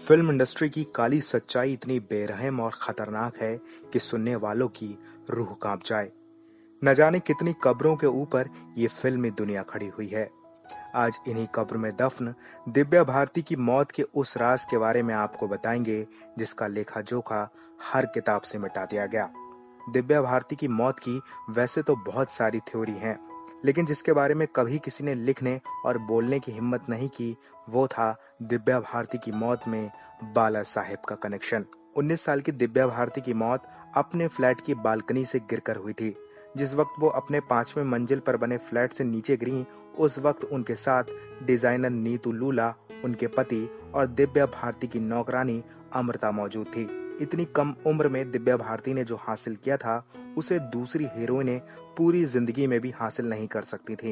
Film industry की काली सच्चाई इतनी बेरहम और खतरनाक है कि सुनने वालों की रूह कांप जाए। न जाने कितनी कब्रों के ऊपर ये फिल्मी दुनिया खड़ी हुई है। आज इन्हीं कब्र में दफन दिव्या भारती की मौत के उस राज के बारे में आपको बताएंगे जिसका लेखा जोखा हर किताब से मिटा दिया गया। दिव्या भारती की मौत की वैसे तो बहुत सारी थ्योरी हैं, लेकिन जिसके बारे में कभी किसी ने लिखने और बोलने की हिम्मत नहीं की, वो था दिव्या भारती की मौत में बाला साहेब का कनेक्शन। 19 साल की दिव्या भारती की मौत अपने फ्लैट की बालकनी से गिरकर हुई थी। जिस वक्त वो अपने 5वें मंजिल पर बने फ्लैट से नीचे गिरी, उस वक्त उनके साथ डिजाइनर नीतू लूला, उनके पति और दिव्या भारती की नौकरानी अमृता मौजूद थी। इतनी कम उम्र में दिव्या भारती ने जो हासिल किया था, उसे दूसरी हीरोइनें पूरी जिंदगी में भी हासिल नहीं कर सकती थी।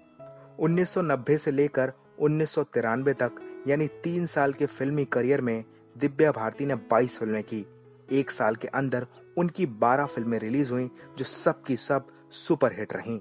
1990 से लेकर 1993 तक यानी 3 साल के फिल्मी करियर में दिव्या भारती ने 22 फिल्में की। एक साल के अंदर उनकी 12 फिल्में रिलीज हुई जो सब की सब सुपर हिट रहीं।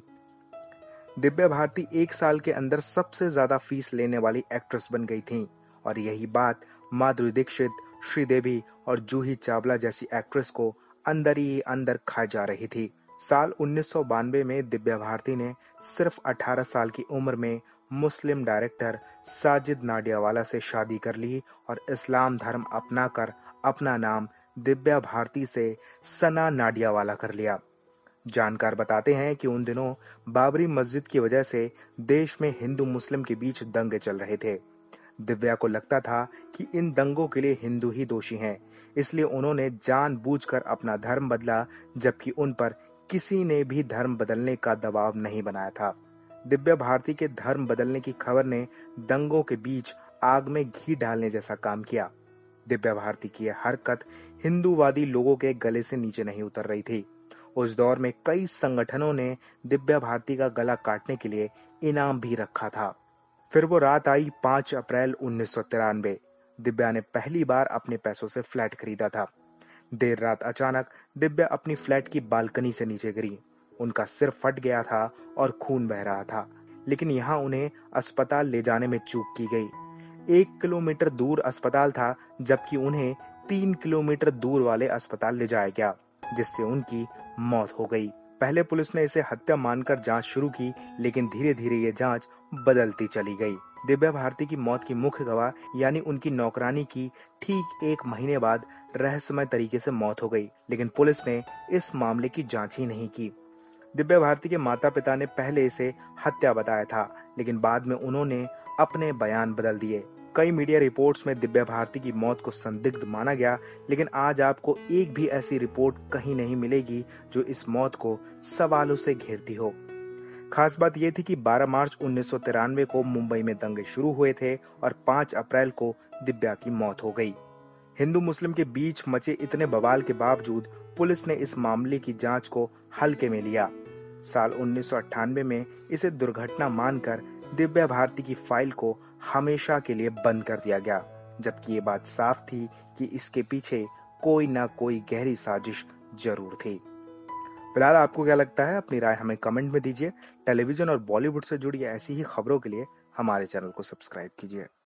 दिव्या भारती एक साल के अंदर सबसे ज्यादा फीस लेने वाली एक्ट्रेस बन गई थीं और यही बात माधुरी दीक्षित, श्रीदेवी और जूही चावला जैसी एक्ट्रेस को अंदर ही अंदर खा जा रही थी। साल 1992 में दिव्या भारती ने सिर्फ 18 साल की उम्र में मुस्लिम डायरेक्टर साजिद नाडियावाला से शादी कर ली और इस्लाम धर्म अपनाकर अपना नाम दिव्या भारती से सना नाडियावाला कर लिया। जानकार बताते हैं कि उन दिनों बाबरी मस्जिद की वजह से देश में हिंदू मुस्लिम के बीच दंगे चल रहे थे। दिव्या को लगता था कि इन दंगों के लिए हिंदू ही दोषी हैं, इसलिए उन्होंने जानबूझकर अपना धर्म बदला, जबकि उन पर किसी ने भी धर्म बदलने का दबाव नहीं बनाया था। दिव्या भारती के धर्म बदलने की खबर ने दंगों के बीच आग में घी डालने जैसा काम किया। दिव्या भारती की यह हरकत हिंदूवादी लोगों के गले से नीचे नहीं उतर रही थी। उस दौर में कई संगठनों ने दिव्या भारती का गला काटने के लिए इनाम भी रखा था। फिर वो रात आई 5 अप्रैल 1993। दिव्या ने पहली बार अपने पैसों से फ्लैट खरीदा था। देर रात अचानक दिव्या अपनी फ्लैट की बालकनी से नीचे गिरी। उनका सिर फट गया था और खून बह रहा था, लेकिन यहाँ उन्हें अस्पताल ले जाने में चूक की गई। 1 किलोमीटर दूर अस्पताल था, जबकि उन्हें 3 किलोमीटर दूर वाले अस्पताल ले जाया गया, जिससे उनकी मौत हो गई। पहले पुलिस ने इसे हत्या मानकर जांच शुरू की, लेकिन धीरे धीरे ये जांच बदलती चली गई। दिव्या भारती की मौत की मुख्य गवाह यानी उनकी नौकरानी की ठीक 1 महीने बाद रहस्यमय तरीके से मौत हो गई, लेकिन पुलिस ने इस मामले की जांच ही नहीं की। दिव्या भारती के माता पिता ने पहले इसे हत्या बताया था, लेकिन बाद में उन्होंने अपने बयान बदल दिए। कई मीडिया रिपोर्ट्स में दिव्या भारती की मौत को संदिग्ध माना गया, लेकिन आज आपको एक भी ऐसी रिपोर्ट कहीं नहीं मिलेगी जो इस मौत को सवालों से घेरती हो। खास बात यह थी कि 12 मार्च 1993 को मुंबई में दंगे शुरू हुए थे और 5 अप्रैल को दिव्या की मौत हो गई। हिंदू मुस्लिम के बीच मचे इतने बवाल के बावजूद पुलिस ने इस मामले की जांच को हल्के में लिया। साल 1998 में इसे दुर्घटना मानकर दिव्या भारती की फाइल को हमेशा के लिए बंद कर दिया गया, जबकि ये बात साफ थी कि इसके पीछे कोई ना कोई गहरी साजिश जरूर थी। फिलहाल आपको क्या लगता है? अपनी राय हमें कमेंट में दीजिए। टेलीविजन और बॉलीवुड से जुड़ी ऐसी ही खबरों के लिए हमारे चैनल को सब्सक्राइब कीजिए।